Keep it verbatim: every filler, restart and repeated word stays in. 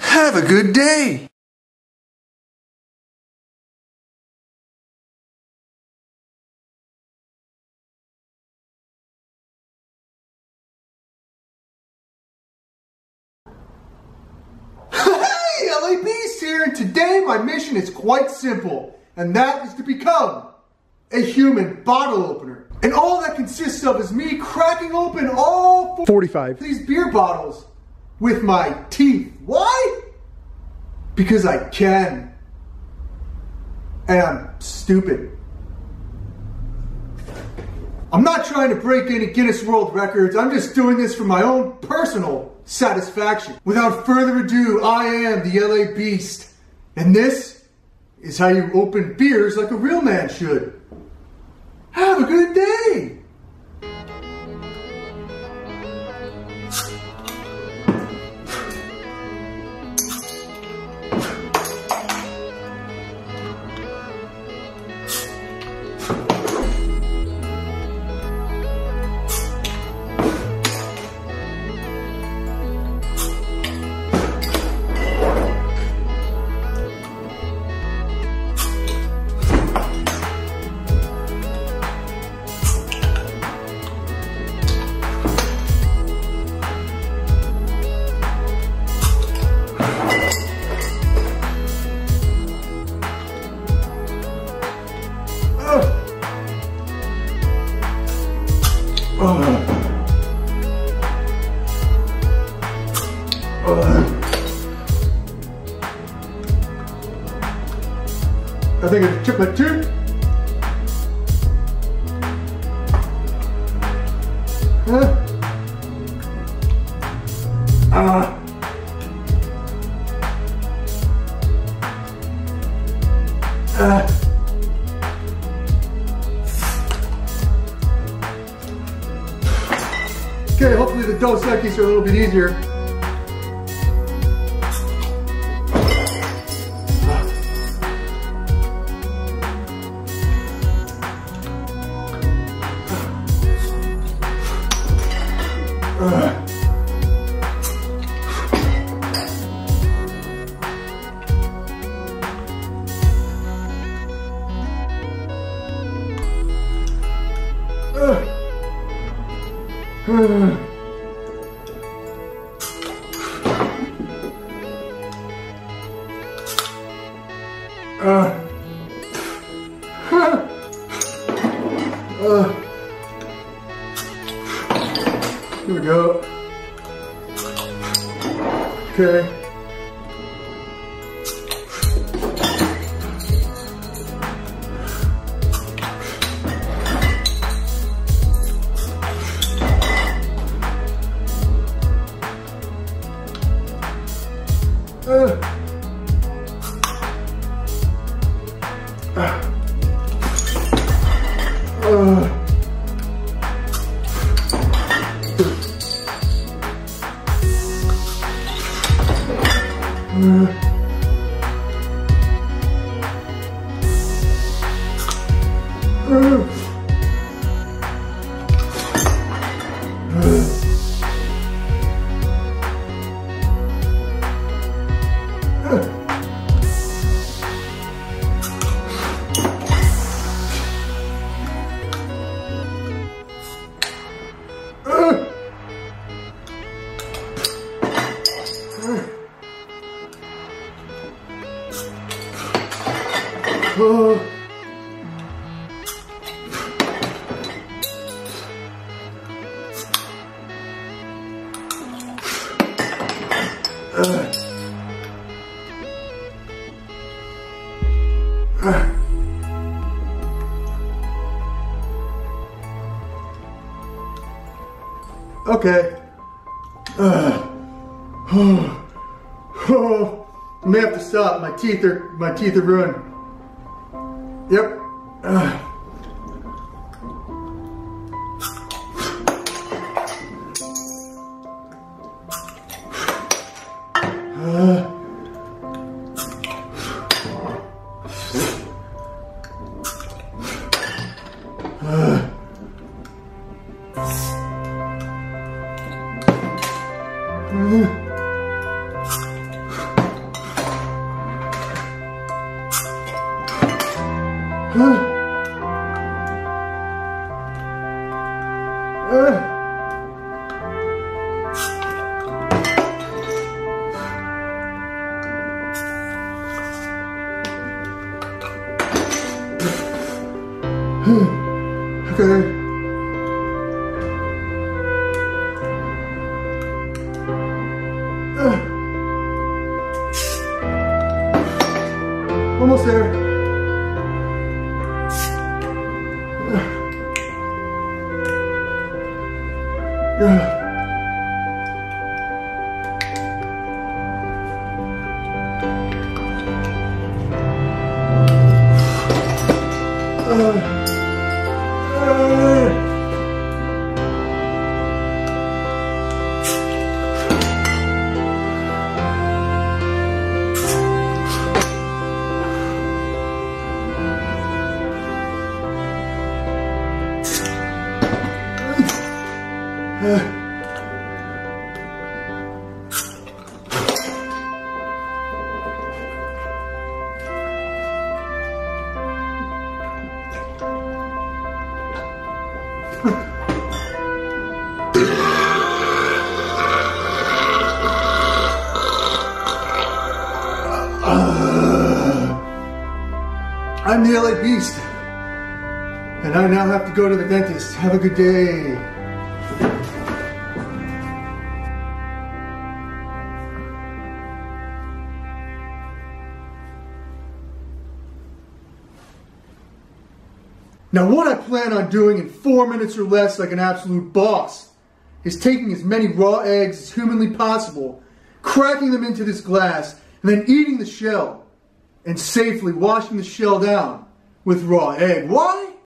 Have a good day. Hey, L A Beast here, and today my mission is quite simple, and that is to become a human bottle opener. And all that consists of is me cracking open all forty-five of these beer bottles with my teeth. Why? Because I can. And I'm stupid. I'm not trying to break any Guinness World Records. I'm just doing this for my own personal satisfaction. Without further ado, I am the L A Beast. And this is how you open beers like a real man should. Have a good day. Oh. Oh. I think I chipped my tooth. Huh? Ah. Ah. Okay, hopefully the Dos Equis are a little bit easier. Uh. Uh. Uh. Uh. Uh. Here we go. Okay. Uh. Uh. Uh. Uh. Uh. Oh. Uh. Uh. Okay. Uh. Oh. Oh. I may have to stop. My teeth are my teeth are ruined. Yep. Uh. Uh. Uh. Uh. Uh. Okay. Uh. Almost there. Uh. Uh. I'm the L A Beast, and I now have to go to the dentist. Have a good day. Now what I plan on doing in four minutes or less like an absolute boss is taking as many raw eggs as humanly possible, cracking them into this glass, and then eating the shell, and safely washing the shell down with raw egg. Why?